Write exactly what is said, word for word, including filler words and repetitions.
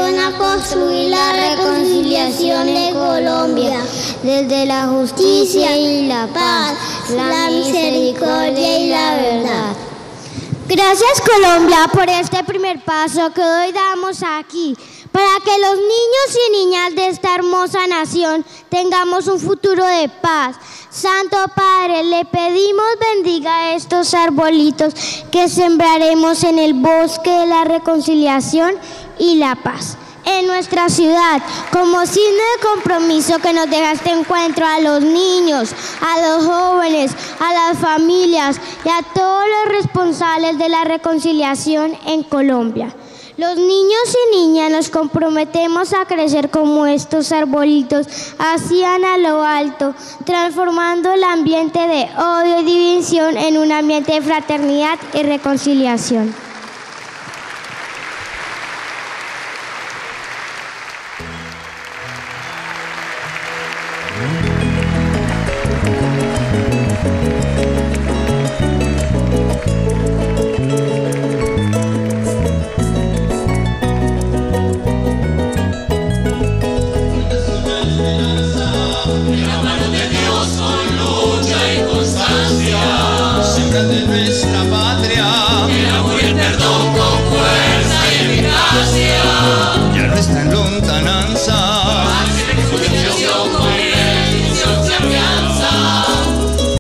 ayuden a construir la reconciliación de Colombia, desde la justicia y la paz, la misericordia y la verdad. Gracias, Colombia, por este primer paso que hoy damos aquí, para que los niños y niñas de esta hermosa nación tengamos un futuro de paz. Santo Padre, le pedimos bendiga estos arbolitos que sembraremos en el bosque de la reconciliación y la paz en nuestra ciudad, como signo de compromiso que nos deja este encuentro a los niños, a los jóvenes, a las familias y a todos los responsables de la reconciliación en Colombia. Los niños y niñas nos comprometemos a crecer como estos arbolitos hacían a lo alto, transformando el ambiente de odio y división en un ambiente de fraternidad y reconciliación.